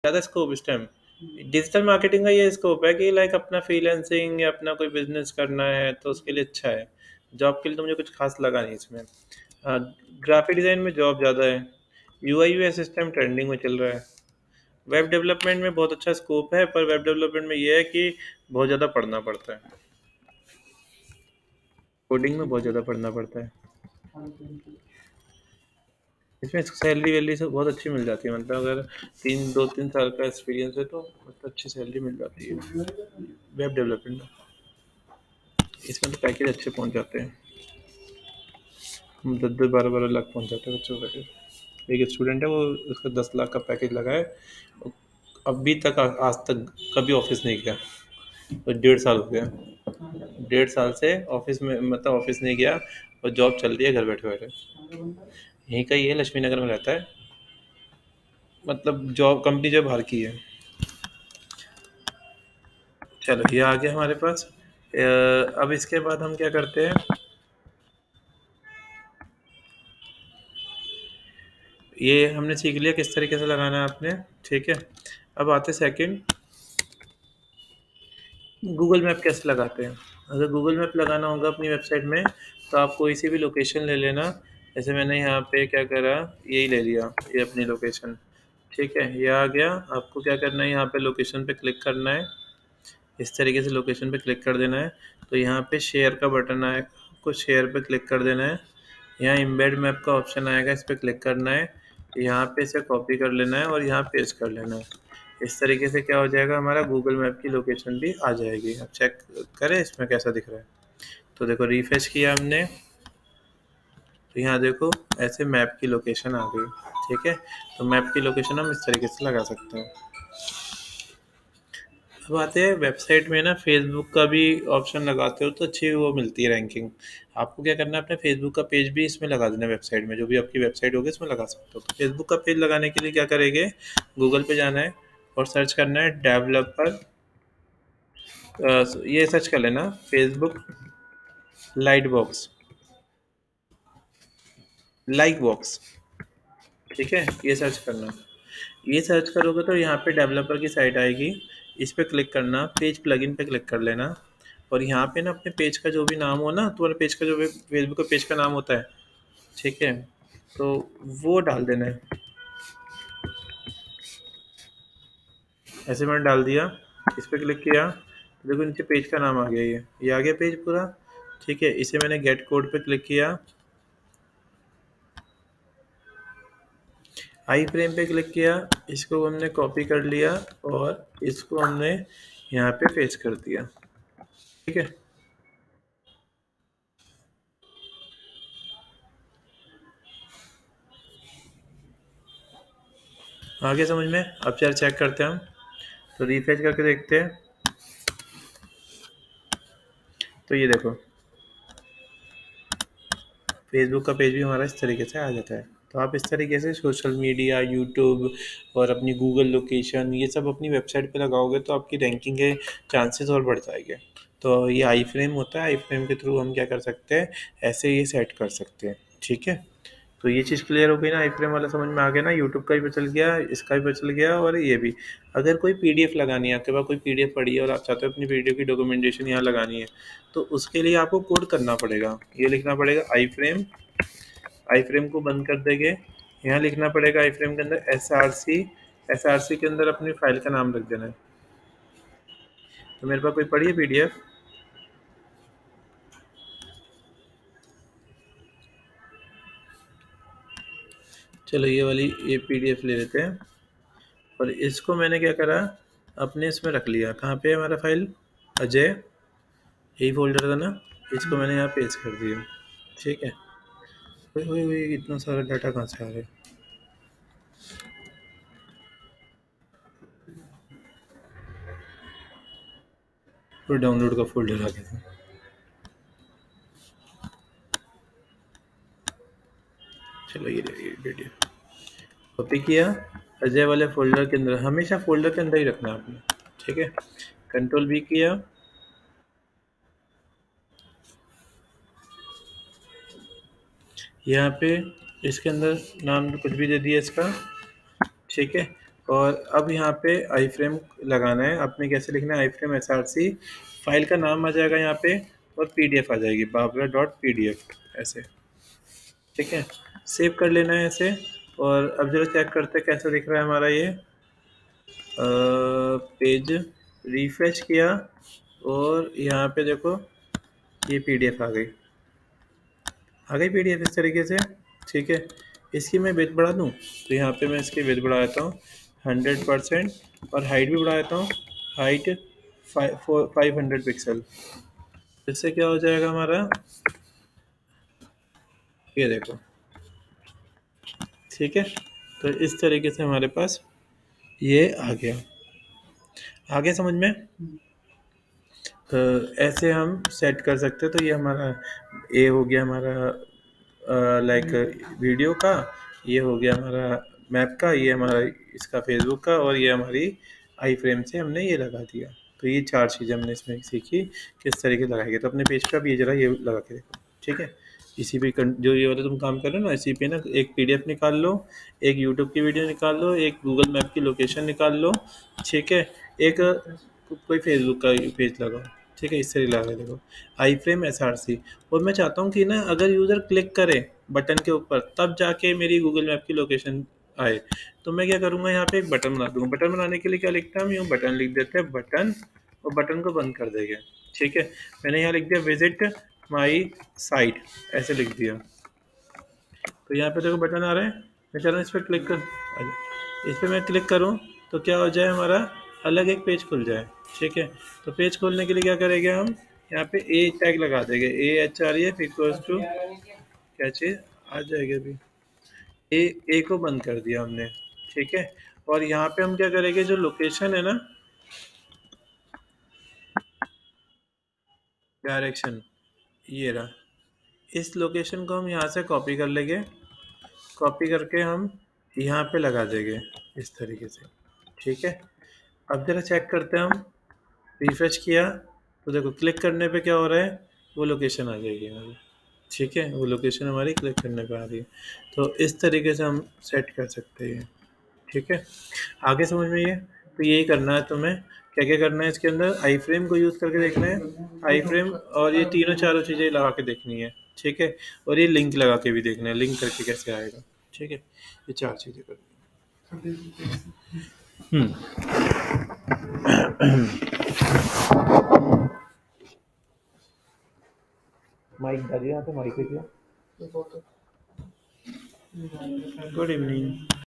ज़्यादा स्कोप इस time digital marketing का ये स्कोप है कि लाइक अपना फ्रीलांसिंग या अपना कोई बिजनेस करना है तो उसके लिए अच्छा है। जॉब के लिए तो मुझे कुछ खास लगा नहीं इसमें। ग्राफिक डिज़ाइन में जॉब ज़्यादा है। यूआई यूएक्स इस टाइम ट्रेंडिंग में चल रहा है। वेब डेवलपमेंट में बहुत अच्छा स्कोप है, पर वेब डेवलपमेंट में ये है कि बहुत ज़्यादा पढ़ना पड़ता है। कोडिंग में बहुत ज़्यादा पढ़ना पड़ता है। इसमें सैलरी वैलरी सब बहुत अच्छी मिल जाती है, मतलब अगर 2-3 साल का एक्सपीरियंस है तो मतलब अच्छी सैलरी मिल जाती है वेब डेवलपमेंट में। इसमें तो पैकेज अच्छे पहुंच जाते हैं, 10-12 लाख पहुंच जाते हैं बच्चों का पैकेज। एक स्टूडेंट है वो, उसका 10 लाख का पैकेज लगा है। अभी तक आज तक कभी ऑफिस नहीं गया, तो 1.5 साल हो गया। 1.5 साल से ऑफिस में, मतलब ऑफिस नहीं गया, और जॉब चल रही है घर बैठे बैठे। यहीं का ही है, लक्ष्मी नगर में रहता है। मतलब जॉब कंपनी जो बाहर की है। चलो ये आ गया हमारे पास। अब इसके बाद हम क्या करते हैं, ये हमने सीख लिया किस तरीके से लगाना है आपने, ठीक है। अब आते सेकंड, गूगल मैप कैसे लगाते हैं। अगर गूगल मैप लगाना होगा अपनी वेबसाइट में, तो आप कोई सी भी लोकेशन ले लेना। जैसे मैंने यहाँ पे क्या करा, यही ले लिया, ये अपनी लोकेशन, ठीक है। ये आ गया। आपको क्या करना है, यहाँ पे लोकेशन पे क्लिक करना है। इस तरीके से लोकेशन पे क्लिक कर देना है। तो यहाँ पे शेयर का बटन आएगा, आपको शेयर पे क्लिक कर देना है। यहाँ इम्बेड मैप का ऑप्शन आएगा, इस पर क्लिक करना है। यहाँ पे इसे कॉपी कर लेना है और यहाँ पेस्ट कर लेना है। इस तरीके से क्या हो जाएगा, हमारा गूगल मैप की लोकेशन भी आ जाएगी। अब चेक करें इसमें कैसा दिख रहा है। तो देखो रिफ्रेश किया हमने, तो यहाँ देखो ऐसे मैप की लोकेशन आ गई, ठीक है। तो मैप की लोकेशन हम इस तरीके से लगा सकते हैं। अब आते हैं वेबसाइट में ना, फेसबुक का भी ऑप्शन लगाते हो तो अच्छी वो मिलती है रैंकिंग। आपको क्या करना है, अपने फेसबुक का पेज भी इसमें लगा देना। वेबसाइट में जो भी आपकी वेबसाइट होगी इसमें लगा सकते हो। तो फेसबुक का पेज लगाने के लिए क्या करेंगे, गूगल पे जाना है और सर्च करना है डेवलपर। ये सर्च कर लेना Facebook light box, like box, ठीक है। ये सर्च करना। ये सर्च करोगे तो यहाँ पे डेवलपर की साइट आएगी। इस पर क्लिक करना, पेज प्लगइन पे क्लिक कर लेना। और यहाँ पे ना अपने पेज का जो भी नाम हो ना, तुम्हारे पेज का जो भी फेसबुक का पेज का नाम होता है, ठीक है, तो वो डाल देना है। ऐसे मैंने डाल दिया, इस पर क्लिक किया तो देखो नीचे पेज का नाम आ गया। ये आ गया पेज पूरा, ठीक है। इसे मैंने गेट कोड पे क्लिक किया, आई फ्रेम पे क्लिक किया, इसको हमने कॉपी कर लिया और इसको हमने यहाँ पे पेस्ट कर दिया, ठीक है। आगे समझ में। अब चल चेक करते हैं हम, तो रिफ्रेश करके देखते हैं। तो ये देखो फेसबुक का पेज भी हमारा इस तरीके से आ जाता है। तो आप इस तरीके से सोशल मीडिया, यूट्यूब और अपनी गूगल लोकेशन, ये सब अपनी वेबसाइट पे लगाओगे तो आपकी रैंकिंग के चांसेस और बढ़ जाएंगे। तो ये आई फ्रेम होता है, आई फ्रेम के थ्रू हम क्या कर सकते हैं, ऐसे ये सेट कर सकते हैं, ठीक है। तो ये चीज़ क्लियर हो गई ना, आई फ्रेम वाला समझ में आ गया ना। यूट्यूब का भी पता चल गया, इसका भी पता चल गया, और ये भी। अगर कोई पीडीएफ लगानी है, आपके पास कोई पीडीएफ पड़ी है और आप चाहते हो अपनी पीडीएफ की डॉक्यूमेंटेशन यहाँ लगानी है, तो उसके लिए आपको कोड करना पड़ेगा। ये लिखना पड़ेगा आई फ्रेम, आई फ्रेम को बंद कर देंगे। यहाँ लिखना पड़ेगा आई फ्रेम के अंदर S R C, S R C के अंदर अपनी फाइल का नाम रख देना है। तो मेरे पास कोई पड़ी है पीडीएफ, चलो ये वाली ये पीडीएफ ले लेते हैं। और इसको मैंने क्या करा, अपने इसमें रख लिया। कहाँ पे है हमारा फाइल, अजय, यही फोल्डर था ना। इसको मैंने यहाँ पेस्ट कर दिया, ठीक है। ओए इतना सारा डाटा कहाँ से आ रहा है। और डाउनलोड का फोल्डर आ गया था। चलो ये वीडियो कॉपी किया, अजय वाले फोल्डर के अंदर, हमेशा फोल्डर के अंदर ही रखना है आपने, ठीक है। कंट्रोल भी किया, यहाँ पे इसके अंदर नाम कुछ भी दे दिया इसका, ठीक है। और अब यहाँ पे आई फ्रेम लगाना है। आपने कैसे लिखना है, आई फ्रेम SRC, फाइल का नाम आ जाएगा यहाँ पे और PDF आ जाएगी babra.pdf ऐसे, ठीक है। सेव कर लेना है ऐसे। और अब जरा चेक करते हैं कैसा दिख रहा है हमारा ये पेज। रिफ्रेश किया और यहाँ पे देखो ये PDF आ गई PDF इस तरीके से, ठीक है। इसकी मैं विड्थ बढ़ा दूँ तो यहाँ पे मैं इसकी विड्थ बढ़ा देता हूँ 100% और हाइट भी बढ़ा देता हूँ, हाइट 500 पिक्सल। इससे क्या हो जाएगा हमारा, ये देखो, ठीक है। तो इस तरीके से हमारे पास ये आ गया, आगे समझ में। तो ऐसे हम सेट कर सकते हैं। तो ये हमारा ए हो गया हमारा लाइक वीडियो का, ये हो गया हमारा मैप का, ये हमारा इसका फेसबुक का, और ये हमारी आई फ्रेम से हमने ये लगा दिया। तो ये 4 चीज़ें हमने इसमें सीखी किस तरीके लगाएंगे। तो अपने पेज पे आप ये जरा ये लगा के देखो, ठीक है। इसी पे जो ये वाला तुम काम कर रहे हो ना, इसी पे ना एक PDF निकाल लो, एक यूट्यूब की वीडियो निकाल लो, एक गूगल मैप की लोकेशन निकाल लो, ठीक है। एक कोई फेसबुक का पेज लगाओ, ठीक है। इससे लगा देखो आई फ्रेम SRC। और मैं चाहता हूँ कि ना अगर यूज़र क्लिक करे बटन के ऊपर तब जाके मेरी गूगल मैप की लोकेशन आए। तो मैं क्या करूँगा, यहाँ पे एक बटन बना दूँगा। बटन बनाने के लिए क्या लिखता हूँ, यूँ बटन लिख देते हैं, बटन, और बटन को बंद कर देंगे, ठीक है। मैंने यहाँ लिख दिया विजिट माई साइट, ऐसे लिख दिया। तो यहाँ पे देखो बटन आ रहा है, मैं चलो इस पर क्लिक कर, इस पर मैं क्लिक करूँ तो क्या हो जाए, हमारा अलग एक पेज खुल जाए, ठीक है। तो पेज खोलने के लिए क्या करेंगे हम, यहाँ पे ए टैग लगा देंगे, AHREF इक्वल्स टू क्या चीज़ आ जाएगी अभी, ए को बंद कर दिया हमने, ठीक है। और यहाँ पे हम क्या करेंगे, जो लोकेशन है ना, डायरेक्शन, ये रहा, इस लोकेशन को हम यहाँ से कॉपी कर लेंगे। कॉपी करके हम यहाँ पे लगा देंगे इस तरीके से, ठीक है। अब जरा चेक करते हैं हम, रिफ्रेश किया तो देखो क्लिक करने पे क्या हो रहा है, वो लोकेशन आ जाएगी हमारी, ठीक है। वो लोकेशन हमारी क्लिक करने पे आ रही है। तो इस तरीके से हम सेट कर सकते हैं, ठीक है। आगे समझ में ये, तो यही करना है तुम्हें। क्या क्या करना है इसके अंदर, आई फ्रेम को यूज़ करके देखना है, आई फ्रेम, और ये तीनों चारों चीज़ें लगा के देखनी है, ठीक है। और ये लिंक लगा के भी देखना है, लिंक करके कैसे आएगा, ठीक है। ये 4 चीज़ें करनी है। माइक डालिए यहाँ पे, माइक पे किया। Good evening.